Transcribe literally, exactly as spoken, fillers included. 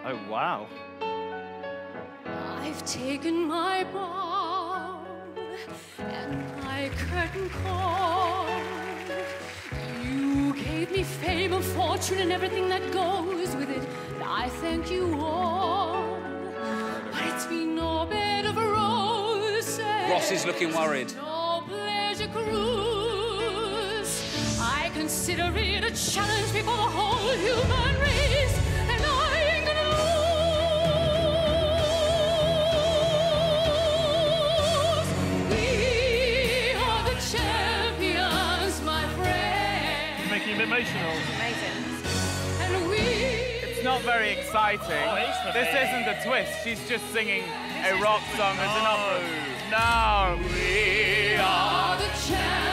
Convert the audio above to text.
Oh, wow. I've taken my bow and my curtain call. You gave me fame and fortune and everything that goes with it. And I thank you all. But it's been no bed of roses. Ross is looking worried. No pleasure cruise. I consider it a challenge before the whole human race. And I ain't gonna lose. We are the champions, my friend. You're making him emotional. Amazing. And we... It's not very exciting. Oh, it is for this me. isn't a twist. She's just singing a rock song as an opera. No. We are the champions.